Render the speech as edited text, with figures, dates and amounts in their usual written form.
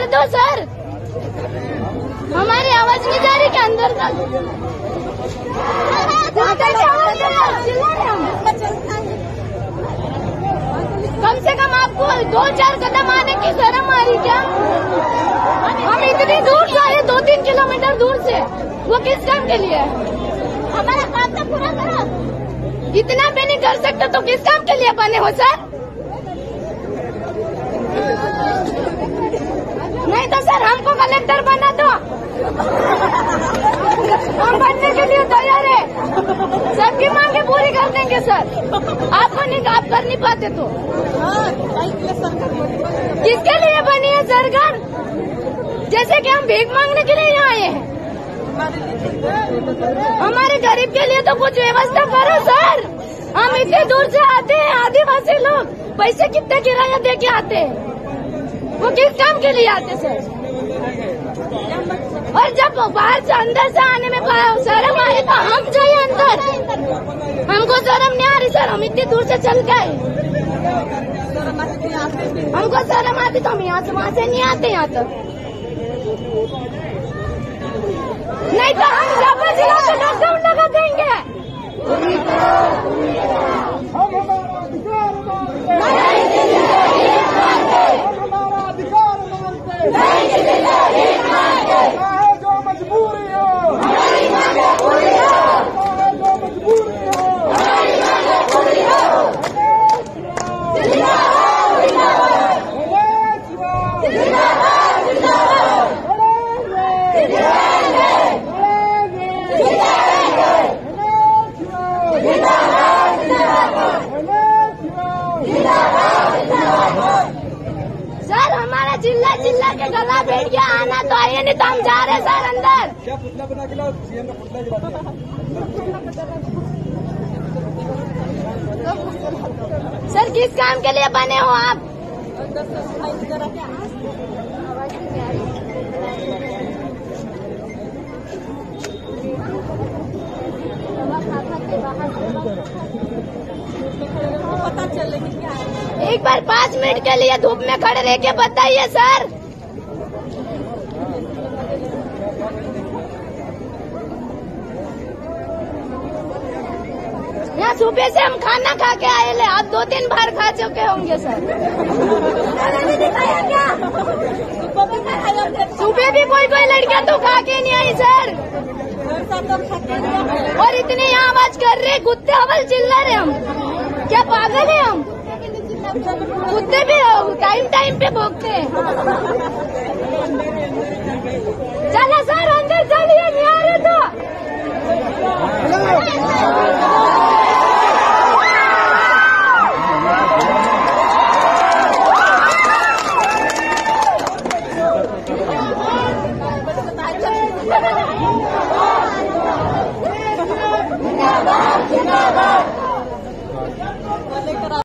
कर दो सर, हमारी आवाज नहीं जा रही क्या अंदर तक? कम से कम आपको 2-4 कदम आने की शर्म आ रही क्या? हम इतनी दूर से आए, 2-3 किलोमीटर दूर से, वो किस काम के लिए? हमारा काम तो पूरा करो। इतना भी नहीं कर सकते तो किस काम के लिए बने हो सर? नहीं तो सर हमको कलेक्टर बना दो, हम बनने के लिए तैयार है, सबकी मांगे पूरी कर देंगे सर। आपको नहीं, आप कर नहीं पाते तो किसके लिए बनी है सरकार? जैसे कि हम भीख मांगने के लिए यहाँ आए हैं, हमारे गरीब के लिए तो कुछ व्यवस्था करो सर। हम इतने दूर से आते हैं, आदिवासी लोग पैसे कितने किराया दे के आते हैं, वो किस काम के लिए आते सर? और जब बाहर से अंदर से आने में शर्म आए तो हम जाइए अंदर, हमको शर्म नहीं आ रही सर, हम इतनी दूर से चल गए, हमको शर्म आती तो हम यहाँ से वहाँ से नहीं आते यहाँ तक, नहीं तो हम जापर जिला को लॉकडाउन लगा देंगे। सर हमारा चिल्ला के गला बैठ गया, आना तो आइए, नहीं तो हम जा रहे सर अंदर। क्या पुतला बना के लाओ, सीएम का पुतला गिरा। सर किस काम के लिए बने हो आप? पता चलेगी क्या है? एक बार 5 मिनट के लिए धूप में खड़े रह के बताइए सर। यहाँ सुबह से हम खाना खा के आए ले, आप 2-3 बार खा चुके होंगे सर। क्या सुबह भी कोई लड़कियां तो खा के नहीं आई सर, और इतनी यहाँ आवाज कर रहे, कुत्ते अवल चिल्ला रहे, हम क्या पागल है? हम कुत्ते भी टाइम पे भोगते हैं। चलो सर अंदर चलिए, नहीं आ रहे तो